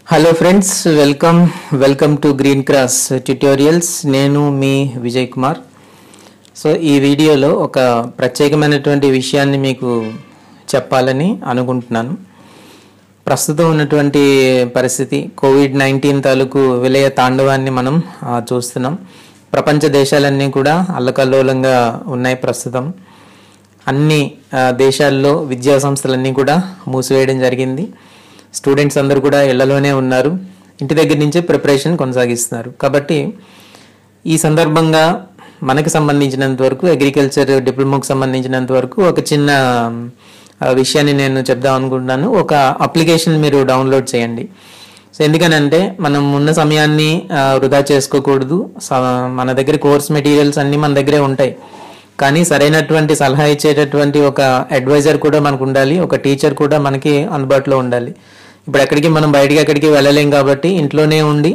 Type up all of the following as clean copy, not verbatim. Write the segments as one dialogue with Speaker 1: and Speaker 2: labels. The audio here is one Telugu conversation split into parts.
Speaker 1: Hello friends, welcome to green cross tutorials. నేను మీ విజయ్ కుమార్. సో ఈ వీడియోలో ఒక ప్రత్యేకమైనటువంటి విషయాన్ని మీకు చెప్పాలని అనుకుంటున్నాను. ప్రస్తుతం ఉన్నటువంటి పరిస్థితి కోవిడ్-19 తాలూకు విలయ తాండవాన్ని మనం చూస్తున్నాం. ప్రపంచ దేశాలన్నీ కూడా అల్లకల్లోలంగా ఉన్నాయి. ప్రస్తుతం అన్ని దేశాల్లో విద్యా సంస్థలన్నీ కూడా మూసివేయడం జరిగింది. స్టూడెంట్స్ అందరూ కూడా ఇళ్లలోనే ఉన్నారు. ఇంటి దగ్గర నుంచే ప్రిపరేషన్ కొనసాగిస్తున్నారు. కాబట్టి ఈ సందర్భంగా మనకు సంబంధించినంత వరకు అగ్రికల్చర్ డిప్లొమాకు సంబంధించినంత వరకు ఒక చిన్న విషయాన్ని నేను చెప్దాం అనుకుంటున్నాను. ఒక అప్లికేషన్ మీరు డౌన్లోడ్ చేయండి. సో ఎందుకనంటే మనం ఉన్న సమయాన్ని వృధా చేసుకోకూడదు. మన దగ్గర కోర్స్ మెటీరియల్స్ అన్నీ మన దగ్గరే ఉంటాయి. కానీ సరైనటువంటి సలహా ఇచ్చేటటువంటి ఒక అడ్వైజర్ కూడా మనకు ఉండాలి. ఒక టీచర్ కూడా మనకి అందుబాటులో ఉండాలి. ఇప్పుడు ఎక్కడికి మనం బయటికి ఎక్కడికి వెళ్ళలేం కాబట్టి ఇంట్లోనే ఉండి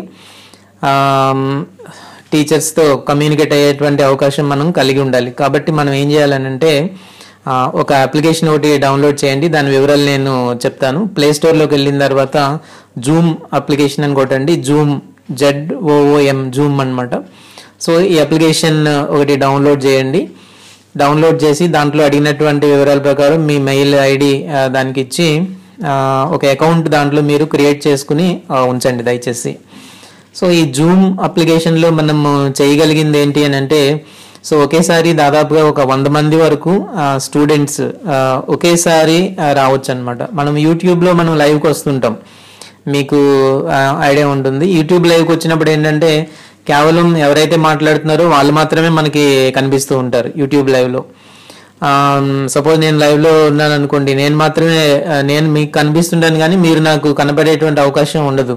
Speaker 1: టీచర్స్తో కమ్యూనికేట్ అయ్యేటువంటి అవకాశం మనం కలిగి ఉండాలి. కాబట్టి మనం ఏం చేయాలనంటే ఒక అప్లికేషన్ ఒకటి డౌన్లోడ్ చేయండి. దాని వివరాలు నేను చెప్తాను. ప్లే స్టోర్లోకి వెళ్ళిన తర్వాత జూమ్ అప్లికేషన్ అని కొట్టండి. జూమ్ ZOOM జూమ్ అనమాట. సో ఈ అప్లికేషన్ ఒకటి డౌన్లోడ్ చేయండి. డౌన్లోడ్ చేసి దాంట్లో అడిగినటువంటి వివరాల ప్రకారం మీ మెయిల్ ఐడి దానికి ఇచ్చి ఒక అకౌంట్ దాంట్లో మీరు క్రియేట్ చేసుకుని ఉంచండి దయచేసి. సో ఈ జూమ్ అప్లికేషన్లో మనం చేయగలిగింది ఏంటి అని అంటే, సో ఒకేసారి దాదాపుగా ఒక 100 మంది వరకు స్టూడెంట్స్ ఒకేసారి రావచ్చు అనమాట. మనం యూట్యూబ్లో మనం లైవ్కి వస్తుంటాం, మీకు ఐడియా ఉంటుంది. యూట్యూబ్ లైవ్కి వచ్చినప్పుడు ఏంటంటే కేవలం ఎవరైతే మాట్లాడుతున్నారో వాళ్ళు మాత్రమే మనకి కనిపిస్తూ ఉంటారు యూట్యూబ్ లైవ్లో. సపోజ్ నేను లైవ్లో ఉన్నాను అనుకోండి, నేను మీకు కనిపిస్తుంటాను కానీ మీరు నాకు కనపడేటువంటి అవకాశం ఉండదు.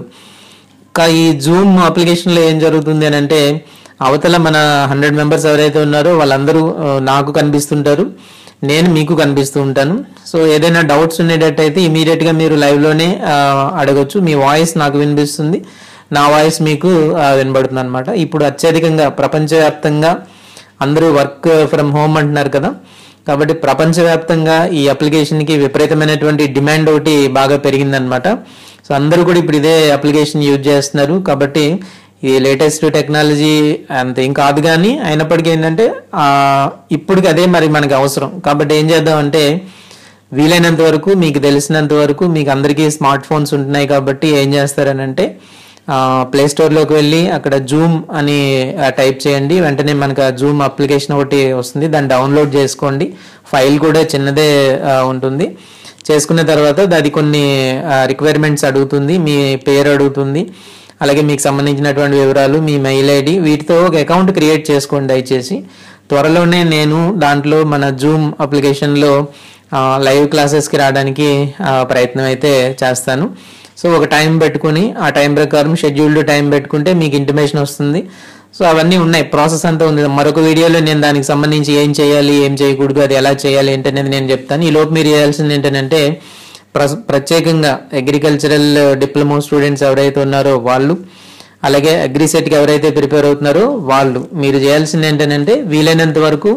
Speaker 1: ఈ జూమ్ అప్లికేషన్లో ఏం జరుగుతుంది అని అంటే, అవతల మన 100 మెంబర్స్ ఎవరైతే ఉన్నారో వాళ్ళందరూ నాకు కనిపిస్తుంటారు, నేను మీకు కనిపిస్తూ ఉంటాను. సో ఏదైనా డౌట్స్ ఉండేటట్టయితే ఇమీడియట్గా మీరు లైవ్లోనే అడగచ్చు. మీ వాయిస్ నాకు వినిపిస్తుంది, నా వాయిస్ మీకు వినబడుతుంది అనమాట. ఇప్పుడు అత్యధికంగా ప్రపంచవ్యాప్తంగా అందరూ వర్క్ ఫ్రమ్ హోమ్ అంటున్నారు కదా, కాబట్టి ప్రపంచవ్యాప్తంగా ఈ అప్లికేషన్కి విపరీతమైనటువంటి డిమాండ్ ఒకటి బాగా పెరిగిందనమాట. సో అందరూ కూడా ఇప్పుడు ఇదే అప్లికేషన్ యూజ్ చేస్తున్నారు. కాబట్టి ఈ లేటెస్ట్ టెక్నాలజీ అంత ఏం కాదు, కానీ అయినప్పటికీ ఏంటంటే ఇప్పటికి అదే మరి మనకి అవసరం. కాబట్టి ఏం చేద్దామంటే, వీలైనంత వరకు మీకు తెలిసినంత వరకు మీకు అందరికీ స్మార్ట్ ఫోన్స్ ఉంటున్నాయి. కాబట్టి ఏం చేస్తారనంటే ప్లే స్టోర్లోకి వెళ్ళి అక్కడ జూమ్ అని టైప్ చేయండి. వెంటనే మనకు ఆ జూమ్ అప్లికేషన్ ఒకటి వస్తుంది, దాన్ని డౌన్లోడ్ చేసుకోండి. ఫైల్ కూడా చిన్నదే ఉంటుంది. చేసుకున్న తర్వాత అది కొన్ని రిక్వైర్మెంట్స్ అడుగుతుంది, మీ పేరు అడుగుతుంది, అలాగే మీకు సంబంధించినటువంటి వివరాలు, మీ మెయిల్ ఐడి, వీటితో ఒక అకౌంట్ క్రియేట్ చేసుకోండి దయచేసి. త్వరలోనే నేను దాంట్లో మన జూమ్ అప్లికేషన్లో లైవ్ క్లాసెస్కి రావడానికి ప్రయత్నం అయితే చేస్తాను. సో ఒక టైం పెట్టుకుని ఆ టైం ప్రకారం షెడ్యూల్డ్ టైం పెట్టుకుంటే మీకు ఇంటిమేషన్ వస్తుంది. సో అవన్నీ ఉన్నాయి, ప్రాసెస్ అంతా ఉంది. మరొక వీడియోలో నేను దానికి సంబంధించి ఏం చేయాలి, ఏం చేయకూడదు, అది ఎలా చేయాలి ఏంటనేది నేను చెప్తాను. ఈలోపు మీరు చేయాల్సింది ఏంటంటే, ప్రత్యేకంగా అగ్రికల్చరల్ డిప్లొమా స్టూడెంట్స్ ఎవరైతే ఉన్నారో వాళ్ళు, అలాగే అగ్రిసెట్కి ఎవరైతే ప్రిపేర్ అవుతున్నారో వాళ్ళు, మీరు చేయాల్సింది ఏంటంటే వీలైనంత వరకు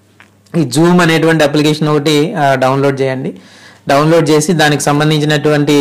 Speaker 1: ఈ జూమ్ అనేటువంటి అప్లికేషన్ ఒకటి డౌన్లోడ్ చేయండి. డౌన్లోడ్ చేసి దానికి సంబంధించినటువంటి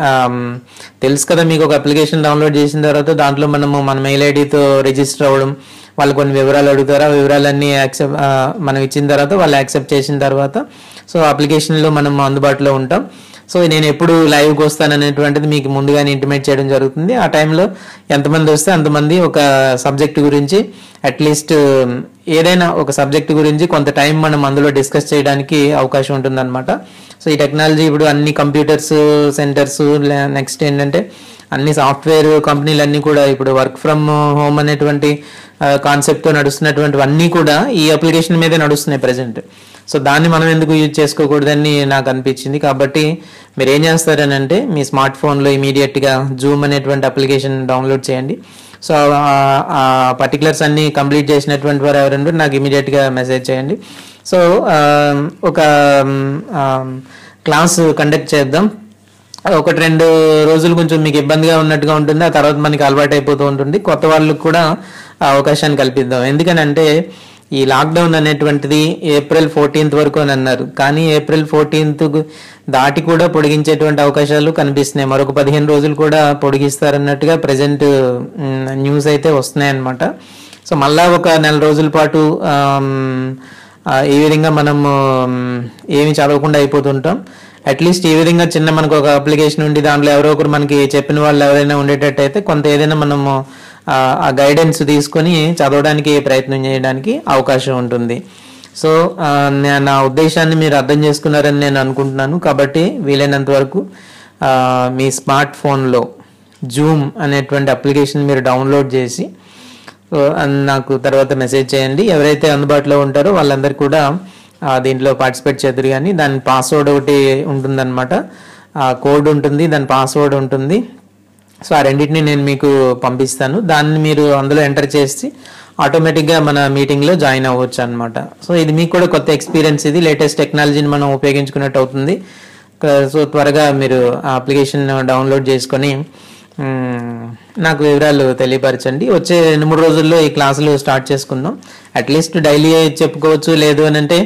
Speaker 1: తెలుసు కదా మీకు, ఒక అప్లికేషన్ డౌన్లోడ్ చేసిన తర్వాత దాంట్లో మన మెయిల్ ఐడితో రిజిస్టర్ అవ్వడం, వాళ్ళు కొన్ని వివరాలు అడుగుతారు. ఆ వివరాలన్నీ మనం ఇచ్చిన తర్వాత వాళ్ళు యాక్సెప్ట్ చేసిన తర్వాత సో అప్లికేషన్లో మనం అందుబాటులో ఉంటాం. సో నేను ఎప్పుడు లైవ్కి వస్తాననేటువంటిది మీకు ముందుగానే ఇంటిమేట్ చేయడం జరుగుతుంది. ఆ టైంలో ఎంతమంది వస్తే అంతమంది ఒక సబ్జెక్ట్ గురించి, అట్లీస్ట్ ఏదైనా ఒక సబ్జెక్ట్ గురించి కొంత టైం మనం అందులో డిస్కస్ చేయడానికి అవకాశం ఉంటుందన్నమాట. సో ఈ టెక్నాలజీ ఇప్పుడు అన్ని కంప్యూటర్స్ సెంటర్స్, నెక్స్ట్ ఏంటంటే అన్ని సాఫ్ట్వేర్ కంపెనీలు అన్నీ కూడా ఇప్పుడు వర్క్ ఫ్రమ్ హోమ్ అనేటువంటి కాన్సెప్ట్తో నడుస్తున్నటువంటివన్నీ కూడా ఈ అప్లికేషన్ మీదే నడుస్తున్నాయి ప్రజెంట్. సో దాన్ని మనం ఎందుకు యూజ్ చేసుకోకూడదని నాకు అనిపించింది. కాబట్టి మీరు ఏం చేస్తారనంటే మీ స్మార్ట్ ఫోన్లో ఇమీడియట్గా జూమ్ అనేటువంటి అప్లికేషన్ డౌన్లోడ్ చేయండి. సో ఆ పర్టికులర్స్ అన్ని కంప్లీట్ చేసినటువంటి వారు ఎవరంటే నాకు ఇమీడియట్గా మెసేజ్ చేయండి. సో ఒక క్లాస్ కండక్ట్ చేద్దాం. 1-2 రోజులు కొంచెం మీకు ఇబ్బందిగా ఉన్నట్టుగా ఉంటుంది, ఆ తర్వాత మనకి అలవాటు అయిపోతూ ఉంటుంది. కొత్త వాళ్ళకు కూడా అవకాశాన్ని కల్పిద్దాం. ఎందుకనంటే ఈ లాక్డౌన్ అనేటువంటిది April 14th వరకు అని అన్నారు, కానీ April 14th దాటి కూడా పొడిగించేటువంటి అవకాశాలు కనిపిస్తున్నాయి. మరొక 15 రోజులు కూడా పొడిగిస్తారన్నట్టుగా ప్రజెంట్ న్యూస్ అయితే వస్తున్నాయి అన్నమాట. సో మళ్ళా ఒక నెల రోజుల పాటు ఈ విధంగా మనం ఏమి చదవకుండా అయిపోతుంటాం. అట్లీస్ట్ ఈ విధంగా చిన్న మనకు ఒక అప్లికేషన్ ఉండి దాంట్లో ఎవరో ఒకరు మనకి చెప్పిన వాళ్ళు ఎవరైనా ఉండేటట్టయితే కొంత ఏదైనా మనము ఆ గైడెన్స్ తీసుకొని చదవడానికి ప్రయత్నం చేయడానికి అవకాశం ఉంటుంది. సో నా ఉద్దేశాన్ని మీరు అర్థం చేసుకున్నారని నేను అనుకుంటున్నాను. కాబట్టి వీలైనంత వరకు మీ స్మార్ట్ ఫోన్లో జూమ్ అనేటువంటి అప్లికేషన్ మీరు డౌన్లోడ్ చేసి నాకు తర్వాత మెసేజ్ చేయండి. ఎవరైతే అందుబాటులో ఉంటారో వాళ్ళందరూ కూడా దీంట్లో పార్టిసిపేట్ చేద్దరు. కానీ దాని పాస్వర్డ్ ఒకటి ఉంటుందన్నమాట, కోడ్ ఉంటుంది, దాని పాస్వర్డ్ ఉంటుంది. సో ఆ రెండింటిని నేను మీకు పంపిస్తాను. దాన్ని మీరు అందులో ఎంటర్ చేసి ఆటోమేటిక్గా మన మీటింగ్లో జాయిన్ అవ్వచ్చు అనమాట. సో ఇది మీకు కూడా కొత్త ఎక్స్పీరియన్స్, ఇది లేటెస్ట్ టెక్నాలజీని మనం ఉపయోగించుకున్నట్టు అవుతుంది. సో త్వరగా మీరు ఆ అప్లికేషన్ డౌన్లోడ్ చేసుకొని నాకు వివరాలు తెలియపరచండి. వచ్చే 2-3 రోజుల్లో ఈ క్లాసులు స్టార్ట్ చేసుకుందాం. అట్లీస్ట్ డైలీ చెప్పుకోవచ్చు, లేదు అని అంటే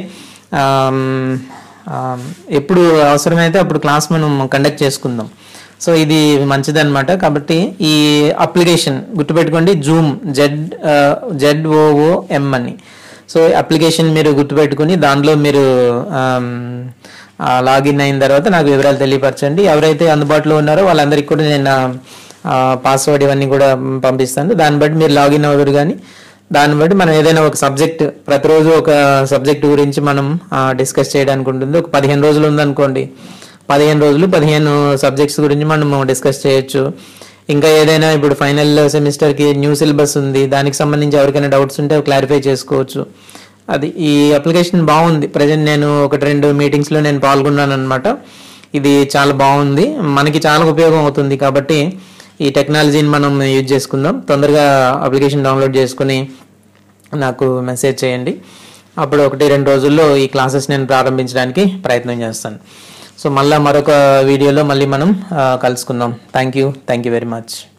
Speaker 1: ఎప్పుడు అవసరమైతే అప్పుడు క్లాస్ మనం కండక్ట్ చేసుకుందాం. సో ఇది మంచిదన్నమాట. కాబట్టి ఈ అప్లికేషన్ గుర్తుపెట్టుకోండి, జూమ్ ZOOM అని. సో అప్లికేషన్ మీరు గుర్తుపెట్టుకుని దానిలో మీరు లాగిన్ అయిన తర్వాత నాకు వివరాలు తెలియపరచండి. ఎవరైతే అందుబాటులో ఉన్నారో వాళ్ళందరికీ కూడా నేను పాస్వర్డ్ ఇవన్నీ కూడా పంపిస్తాను. దాన్ని బట్టి మీరు లాగిన్ అవ్వరు. కానీ దాన్ని బట్టి మనం ఏదైనా ఒక సబ్జెక్ట్, ప్రతిరోజు ఒక సబ్జెక్ట్ గురించి మనం డిస్కస్ చేయడానికి ఉంటుంది. ఒక 15 రోజులు ఉందనుకోండి, 15 రోజులు 15 సబ్జెక్ట్స్ గురించి మనం డిస్కస్ చేయొచ్చు. ఇంకా ఏదైనా ఇప్పుడు ఫైనల్ సెమిస్టర్కి న్యూ సిలబస్ ఉంది, దానికి సంబంధించి ఎవరికైనా డౌట్స్ ఉంటే క్లారిఫై చేసుకోవచ్చు. అది ఈ అప్లికేషన్ బాగుంది. ప్రజెంట్ నేను 1-2 మీటింగ్స్లో నేను పాల్గొన్నాను అనమాట. ఇది చాలా బాగుంది, మనకి చాలా ఉపయోగం అవుతుంది. కాబట్టి ఈ టెక్నాలజీని మనం యూజ్ చేసుకుందాం. తొందరగా అప్లికేషన్ డౌన్లోడ్ చేసుకుని నాకు మెసేజ్ చేయండి. అప్పుడు 1-2 రోజుల్లో ఈ క్లాసెస్ నేను ప్రారంభించడానికి ప్రయత్నం చేస్తాను. సో మళ్ళీ మరొక వీడియోలో మళ్ళీ మనం కలుసుకుందాం. Thank you very much.